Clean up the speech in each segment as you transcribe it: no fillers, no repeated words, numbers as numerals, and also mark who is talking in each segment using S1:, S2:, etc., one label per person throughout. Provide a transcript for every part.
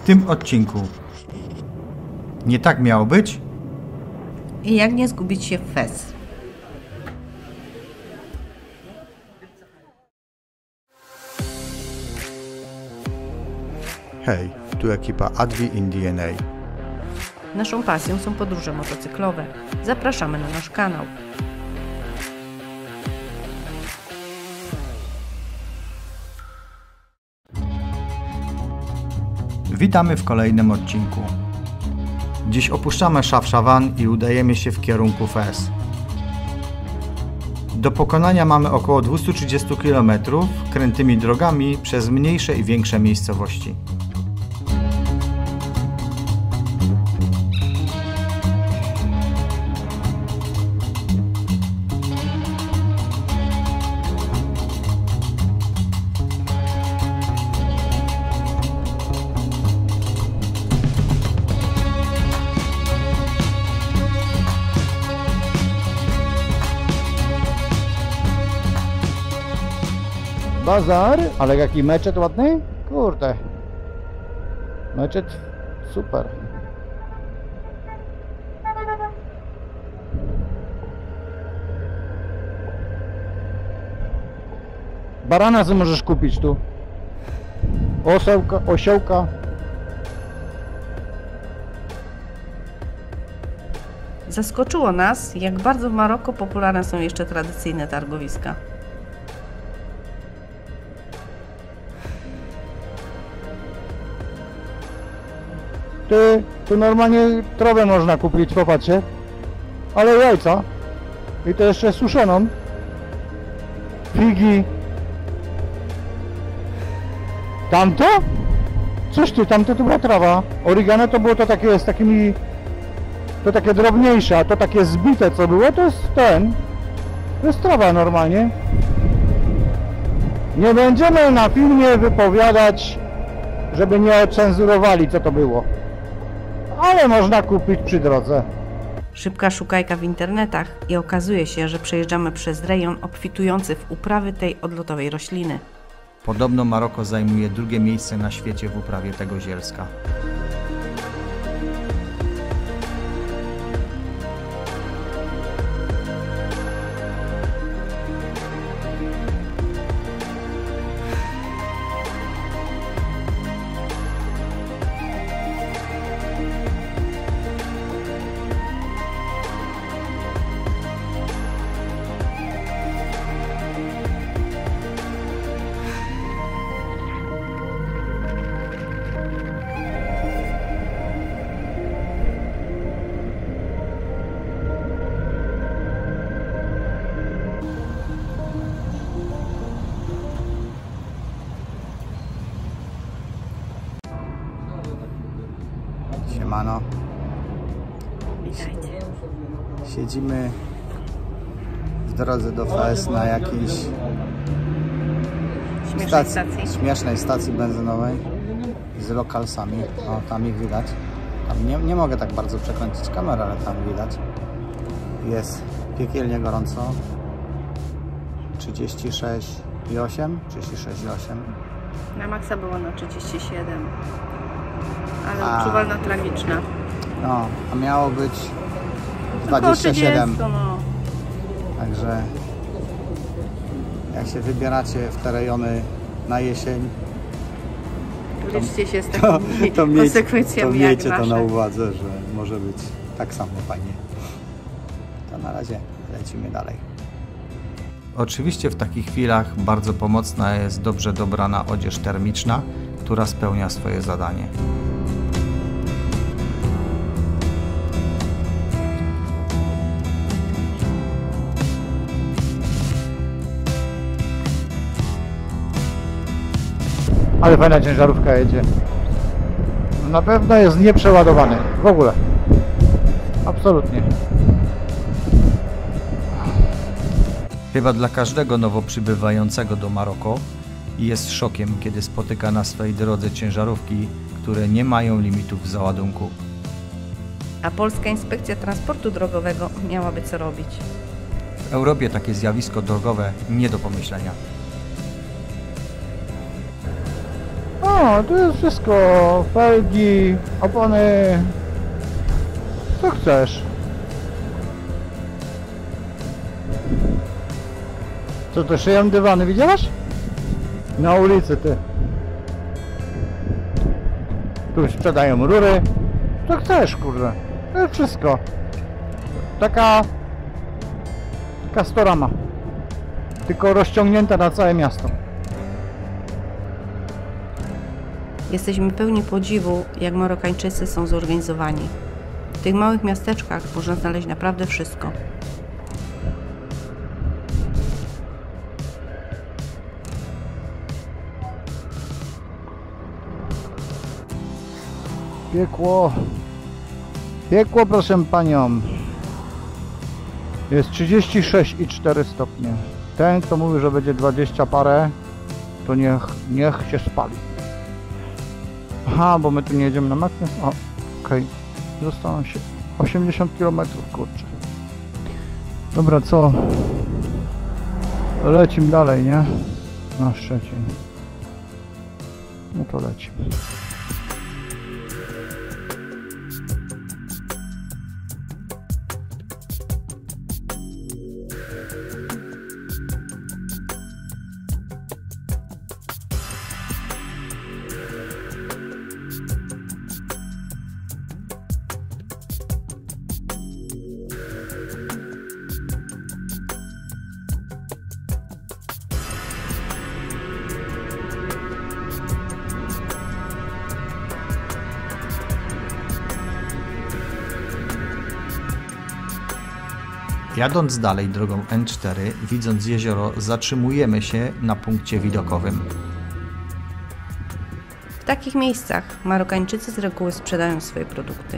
S1: tym odcinku. Nie tak miało być?
S2: I jak nie zgubić się w Fez?
S1: Hej, tu ekipa Advi in DNA.
S2: Naszą pasją są podróże motocyklowe. Zapraszamy na nasz kanał.
S1: Witamy w kolejnym odcinku. Dziś opuszczamy Szafszawan i udajemy się w kierunku Fez. Do pokonania mamy około 230 km krętymi drogami przez mniejsze i większe miejscowości.
S3: Bazar, ale jaki meczet ładny? Kurde. Meczet super. Barana co możesz kupić tu? Osiołka.
S2: Zaskoczyło nas, jak bardzo w Maroku popularne są jeszcze tradycyjne targowiska.
S3: Tu normalnie trawę można kupić, popatrzcie. Ale jajca. I to jeszcze suszoną. Figi. Tamto? Coś ty, tamto to była trawa. Oregano to było to takie z takimi... To takie drobniejsze, a to takie zbite co było, to jest ten. To jest trawa normalnie. Nie będziemy na filmie wypowiadać, żeby nie ocenzurowali co to było. Ale można kupić przy drodze.
S2: Szybka szukajka w internetach i okazuje się, że przejeżdżamy przez rejon obfitujący w uprawy tej odlotowej rośliny.
S1: Podobno Maroko zajmuje drugie miejsce na świecie w uprawie tego zielska. Siemano.
S2: Witajcie.
S1: Siedzimy w drodze do Fez na jakiejś śmiesznej stacji benzynowej z lokalsami. O, tam ich widać. Tam nie mogę tak bardzo przekręcić kamery, ale tam widać. Jest piekielnie gorąco. 36,8.
S2: Na maksa było na 37. Ale odczuwalna tragiczna.
S1: No, a miało być
S2: Około
S1: 27.
S2: 30, no.
S1: Także jak się wybieracie w te rejony na jesień,
S2: Liczcie się z takimi
S1: to
S2: konsekwencjami jak
S1: miejcie to
S2: wasze.
S1: na uwadze, że może być tak samo fajnie. To na razie lecimy dalej. Oczywiście w takich chwilach bardzo pomocna jest dobrze dobrana odzież termiczna, która spełnia swoje zadanie.
S3: Ale fajna ciężarówka jedzie. Na pewno jest nieprzeładowany. W ogóle. Absolutnie.
S1: Chyba dla każdego nowo przybywającego do Maroko jest szokiem, kiedy spotyka na swej drodze ciężarówki, które nie mają limitów załadunku.
S2: A Polska Inspekcja Transportu Drogowego miałaby co robić.
S1: W Europie takie zjawisko drogowe nie do pomyślenia.
S3: No, to jest wszystko. Felgi, opony. Co chcesz? Co to, szyją dywany, widziałaś? Na ulicy, ty. Tu sprzedają rury. Co chcesz, kurde? To jest wszystko. Taka storama. Tylko rozciągnięta na całe miasto.
S2: Jesteśmy pełni podziwu, jak Marokańczycy są zorganizowani. W tych małych miasteczkach można znaleźć naprawdę wszystko.
S3: Piekło. Piekło, proszę panią. Jest 36,4 stopnie. Ten, kto mówi, że będzie 20 parę, to niech się spali. Aha, bo my tu nie jedziemy na maknes. O, okej. Zostało się 80 km, kurczę. Dobra, co? Lecimy dalej, nie? Na Szczecin. No to lecimy.
S1: Jadąc dalej drogą N4, widząc jezioro, zatrzymujemy się na punkcie widokowym.
S2: W takich miejscach Marokańczycy z reguły sprzedają swoje produkty.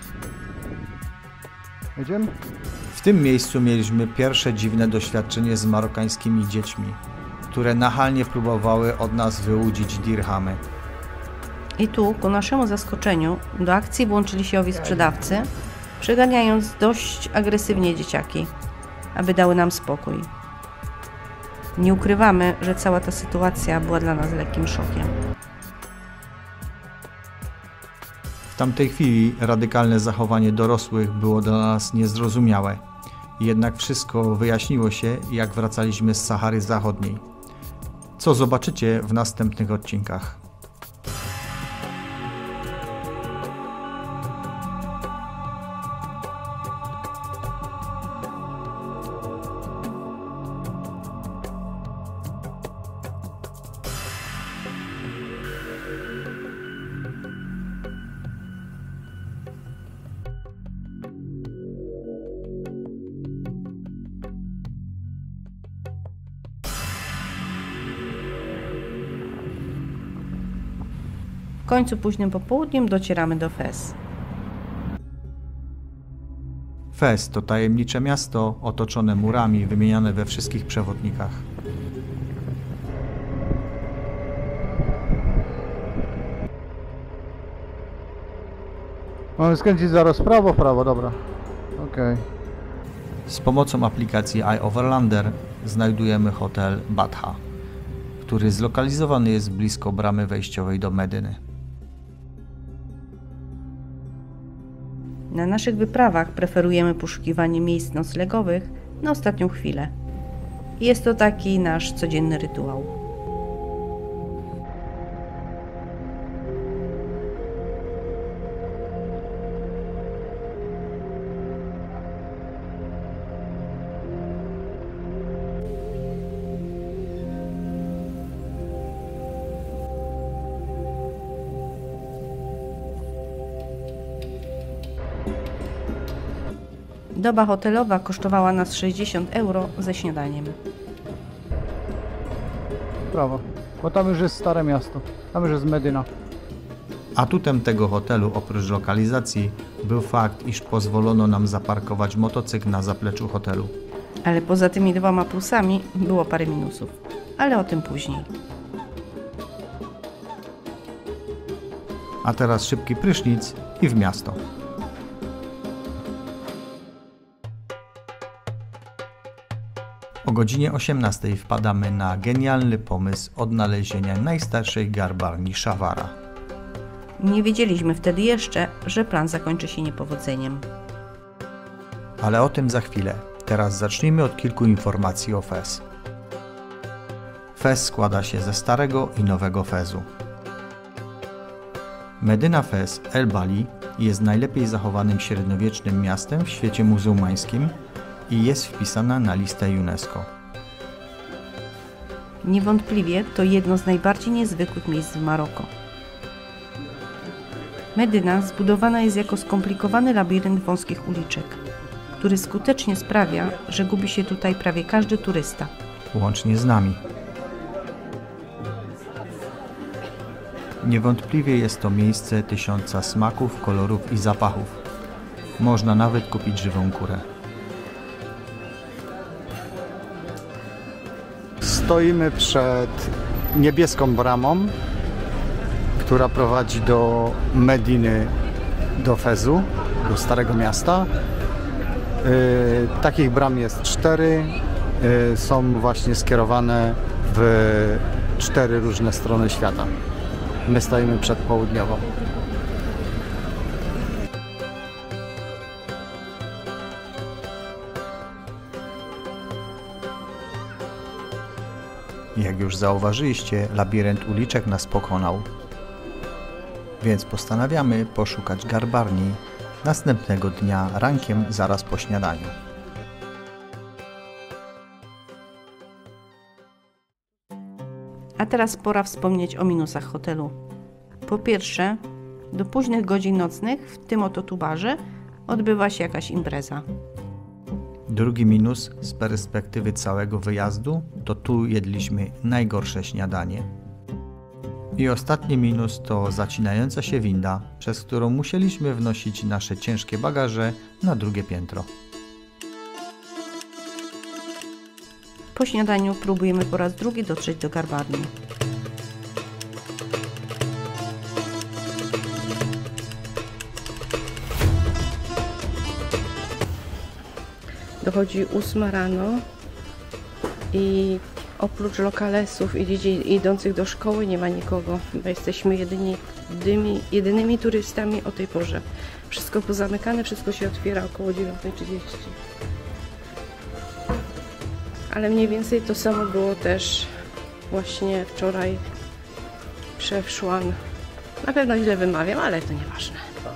S3: Jedziemy?
S1: W tym miejscu mieliśmy pierwsze dziwne doświadczenie z marokańskimi dziećmi, które nachalnie próbowały od nas wyłudzić dirhamy.
S2: I tu, ku naszemu zaskoczeniu, do akcji włączyli się owi sprzedawcy, przeganiając dość agresywnie dzieciaki, aby dały nam spokój. Nie ukrywamy, że cała ta sytuacja była dla nas lekkim szokiem.
S1: W tamtej chwili radykalne zachowanie dorosłych było dla nas niezrozumiałe. Jednak wszystko wyjaśniło się, jak wracaliśmy z Sahary Zachodniej. Co zobaczycie w następnych odcinkach.
S2: W końcu późnym popołudniem docieramy do Fez.
S1: Fez to tajemnicze miasto otoczone murami, wymieniane we wszystkich przewodnikach.
S3: Mamy skręcić zaraz w prawo, dobra. Okej.
S1: Z pomocą aplikacji iOverlander znajdujemy hotel Batha, który zlokalizowany jest blisko bramy wejściowej do Medyny.
S2: Na naszych wyprawach preferujemy poszukiwanie miejsc noclegowych na ostatnią chwilę. Jest to taki nasz codzienny rytuał. Doba hotelowa kosztowała nas 60 euro ze śniadaniem.
S3: Prawo. Bo tam już jest stare miasto. Tam już jest Medyna.
S1: Atutem tego hotelu oprócz lokalizacji był fakt, iż pozwolono nam zaparkować motocykl na zapleczu hotelu.
S2: Ale poza tymi dwoma plusami było parę minusów. Ale o tym później.
S1: A teraz szybki prysznic i w miasto. godzinie 18 wpadamy na genialny pomysł odnalezienia najstarszej garbarni Szawara.
S2: Nie wiedzieliśmy wtedy jeszcze, że plan zakończy się niepowodzeniem.
S1: Ale o tym za chwilę. Teraz zacznijmy od kilku informacji o Fez. Fez składa się ze starego i nowego Fezu. Medyna Fez El Bali jest najlepiej zachowanym średniowiecznym miastem w świecie muzułmańskim i jest wpisana na listę UNESCO.
S2: Niewątpliwie to jedno z najbardziej niezwykłych miejsc w Maroko. Medyna zbudowana jest jako skomplikowany labirynt wąskich uliczek, który skutecznie sprawia, że gubi się tutaj prawie każdy turysta.
S1: Łącznie z nami. Niewątpliwie jest to miejsce tysiąca smaków, kolorów i zapachów. Można nawet kupić żywą kurę.
S3: Stoimy przed niebieską bramą, która prowadzi do Mediny, do Fezu, do Starego Miasta. Takich bram jest 4. Są właśnie skierowane w 4 różne strony świata. My stoimy przed południową.
S1: Jak już zauważyliście, labirynt uliczek nas pokonał. Więc postanawiamy poszukać garbarni następnego dnia rankiem zaraz po śniadaniu.
S2: A teraz pora wspomnieć o minusach hotelu. Po pierwsze, do późnych godzin nocnych w tym oto tubarze odbywa się jakaś impreza.
S1: Drugi minus z perspektywy całego wyjazdu to tu jedliśmy najgorsze śniadanie. I ostatni minus to zacinająca się winda, przez którą musieliśmy wnosić nasze ciężkie bagaże na drugie piętro.
S2: Po śniadaniu próbujemy po raz drugi dotrzeć do garbarni. Dochodzi 8 rano i oprócz lokalesów i dzieci idących do szkoły nie ma nikogo, bo jesteśmy jedynymi turystami o tej porze. Wszystko pozamykane, wszystko się otwiera około 9:30. Ale mniej więcej to samo było też właśnie wczoraj Szewszłan. Na pewno źle wymawiam, ale to nieważne.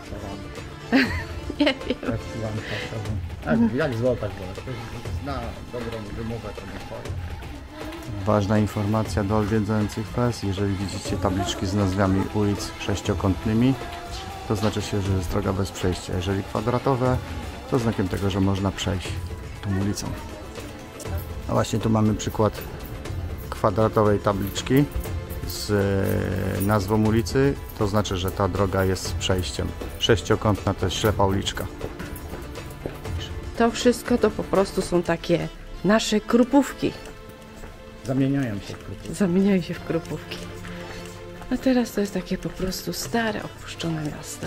S2: Nie wiem.
S3: Jak zło, tak zło. Ktoś zna dobrą wymowę, to nie powiem.
S1: Ważna informacja do odwiedzających Fez: jeżeli widzicie tabliczki z nazwami ulic sześciokątnymi, to znaczy się, że jest droga bez przejścia. Jeżeli kwadratowe, to znakiem tego, że można przejść tą ulicą. A właśnie tu mamy przykład kwadratowej tabliczki z nazwą ulicy, to znaczy, że ta droga jest z przejściem. Sześciokątna to jest ślepa uliczka.
S2: To wszystko to po prostu są takie nasze krupówki.
S3: Zamieniają się w krupówki.
S2: Zamieniają się w krupówki. A teraz to jest takie po prostu stare, opuszczone miasto.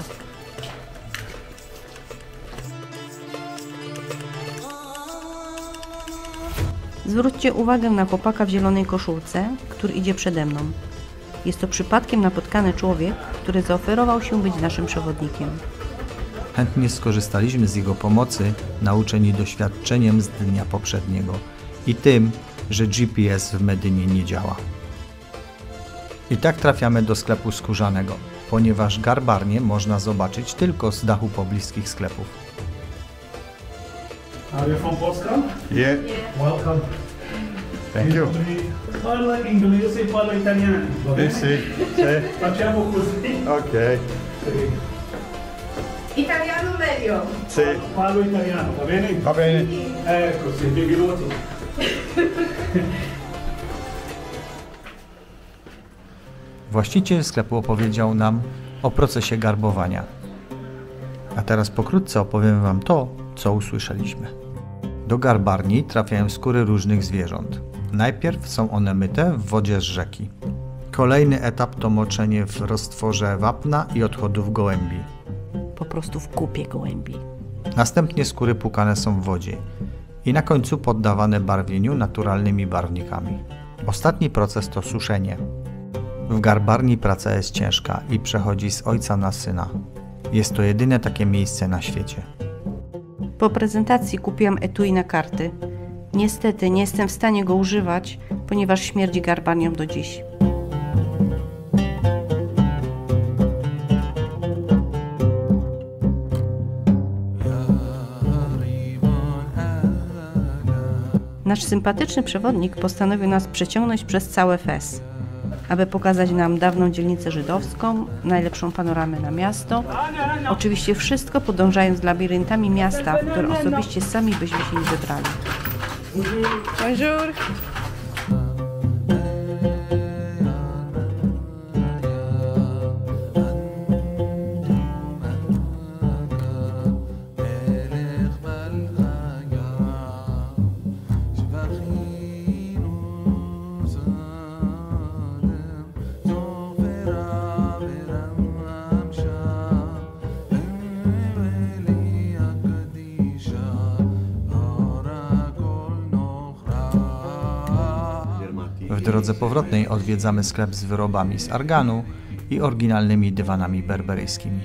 S2: Zwróćcie uwagę na chłopaka w zielonej koszulce, który idzie przede mną. Jest to przypadkiem napotkany człowiek, który zaoferował się być naszym przewodnikiem.
S1: Chętnie skorzystaliśmy z jego pomocy, nauczeni doświadczeniem z dnia poprzedniego i tym, że GPS w Medynie nie działa. I tak trafiamy do sklepu skórzanego, ponieważ garbarnię można zobaczyć tylko z dachu pobliskich sklepów.
S4: Are you from Polska?
S3: Yeah.
S4: Welcome.
S3: Thank you.
S4: Parla inglese e parla italiano. Va bene?
S3: Sì, sì.
S4: Facciamo così.
S3: Ok.
S2: Italiano meglio.
S3: Sì.
S4: Parlo italiano, va bene?
S3: Va bene.
S4: Ecco, sì, benvenuti.
S1: Właściciel sklepu opowiedział nam o procesie garbowania. A teraz pokrótce opowiem Wam to, co usłyszeliśmy. Do garbarni trafiają skóry różnych zwierząt. Najpierw są one myte w wodzie z rzeki. Kolejny etap to moczenie w roztworze wapna i odchodów gołębi.
S2: Po prostu w kupie gołębi.
S1: Następnie skóry płukane są w wodzie. i na końcu poddawane barwieniu naturalnymi barwnikami. Ostatni proces to suszenie. W garbarni praca jest ciężka i przechodzi z ojca na syna. Jest to jedyne takie miejsce na świecie.
S2: Po prezentacji kupiłam etui na karty. Niestety nie jestem w stanie go używać, ponieważ śmierdzi garbarnią do dziś. Nasz sympatyczny przewodnik postanowił nas przeciągnąć przez całe Fez, aby pokazać nam dawną dzielnicę żydowską, najlepszą panoramę na miasto. Oczywiście wszystko podążając labiryntami miasta, w które osobiście sami byśmy się nie wybrali. Bonjour!
S1: W drodze powrotnej odwiedzamy sklep z wyrobami z arganu i oryginalnymi dywanami berberyjskimi.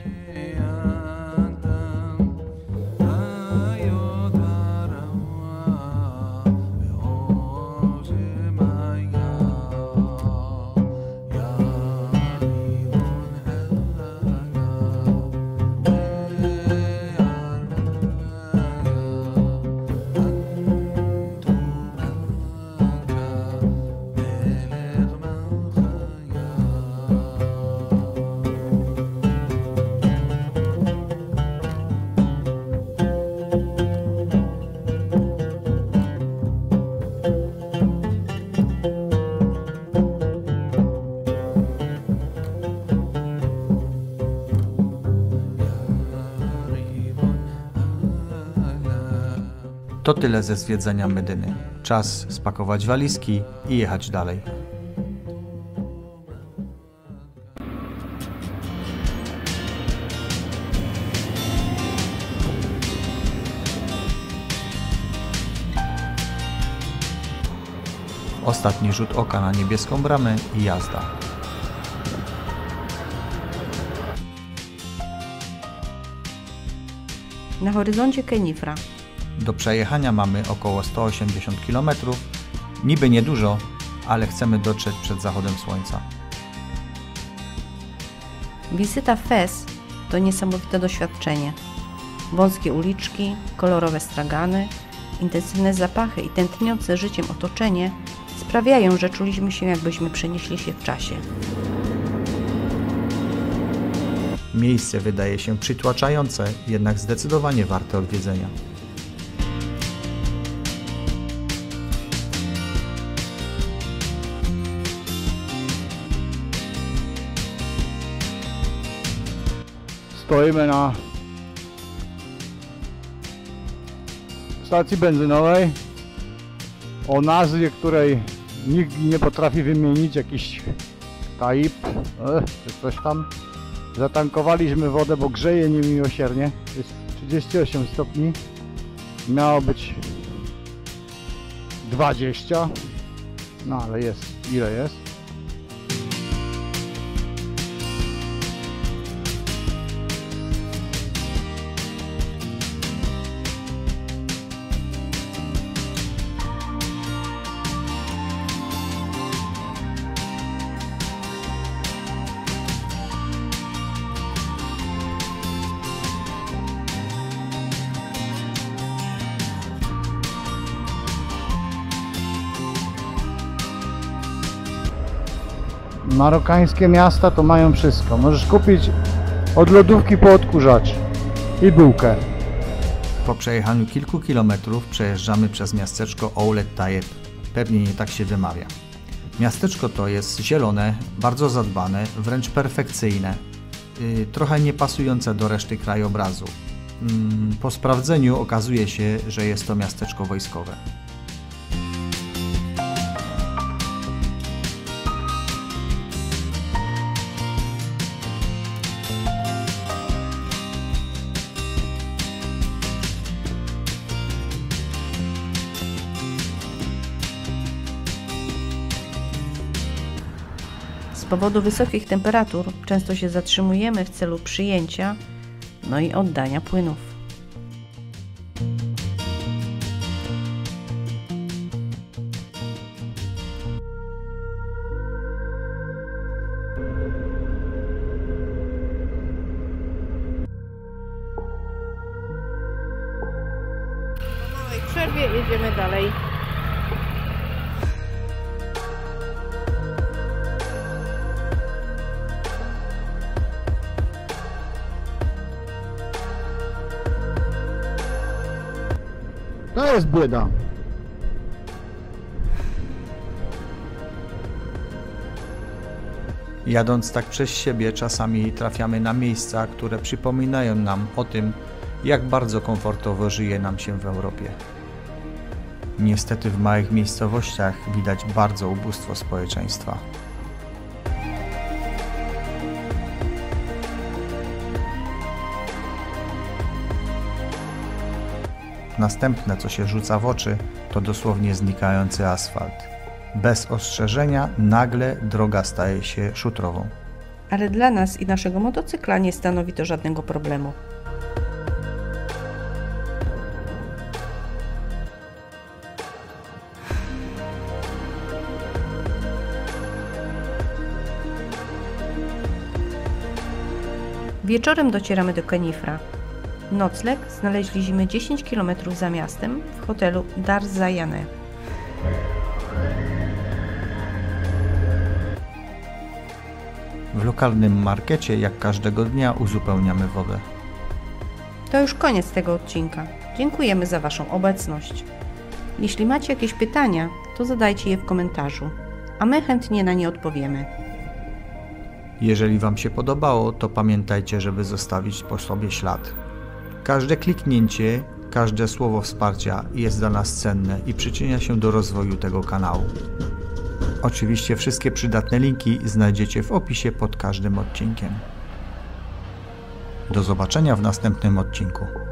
S1: To tyle ze zwiedzania Medyny. Czas spakować walizki i jechać dalej. Ostatni rzut oka na niebieską bramę i jazda.
S2: Na horyzoncie Kenifra.
S1: Do przejechania mamy około 180 km. Niby niedużo, ale chcemy dotrzeć przed zachodem słońca.
S2: Wizyta w Fez to niesamowite doświadczenie. Wąskie uliczki, kolorowe stragany, intensywne zapachy i tętniące życiem otoczenie sprawiają, że czuliśmy się, jakbyśmy przenieśli się w czasie.
S1: Miejsce wydaje się przytłaczające, jednak zdecydowanie warte odwiedzenia.
S3: Stoimy na stacji benzynowej o nazwie, której nikt nie potrafi wymienić, jakiś Taib czy coś tam. Zatankowaliśmy wodę, bo grzeje niemiłosiernie, jest 38 stopni, miało być 20, no ale jest ile jest. Marokańskie miasta to mają wszystko. Możesz kupić od lodówki po odkurzacz i bułkę.
S1: Po przejechaniu kilku kilometrów przejeżdżamy przez miasteczko Oulet Tayeb. Pewnie nie tak się wymawia. Miasteczko to jest zielone, bardzo zadbane, wręcz perfekcyjne. Trochę nie pasujące do reszty krajobrazu. Po sprawdzeniu okazuje się, że jest to miasteczko wojskowe.
S2: powodu wysokich temperatur często się zatrzymujemy w celu przyjęcia, no i oddania płynów. Po małej przerwie jedziemy dalej.
S3: To jest błyda.
S1: Jadąc tak przez siebie, czasami trafiamy na miejsca, które przypominają nam o tym, jak bardzo komfortowo żyje nam się w Europie. Niestety w małych miejscowościach widać bardzo ubóstwo społeczeństwa. Następne, co się rzuca w oczy, to dosłownie znikający asfalt. Bez ostrzeżenia nagle droga staje się szutrową.
S2: Ale dla nas i naszego motocykla nie stanowi to żadnego problemu. Wieczorem docieramy do Kenifra. Nocleg znaleźliśmy 10 km za miastem w hotelu Dar Zayane.
S1: W lokalnym markecie jak każdego dnia uzupełniamy wodę.
S2: To już koniec tego odcinka. Dziękujemy za Waszą obecność. Jeśli macie jakieś pytania, to zadajcie je w komentarzu, a my chętnie na nie odpowiemy.
S1: Jeżeli Wam się podobało, to pamiętajcie, żeby zostawić po sobie ślad. Każde kliknięcie, każde słowo wsparcia jest dla nas cenne i przyczynia się do rozwoju tego kanału. Oczywiście wszystkie przydatne linki znajdziecie w opisie pod każdym odcinkiem. Do zobaczenia w następnym odcinku.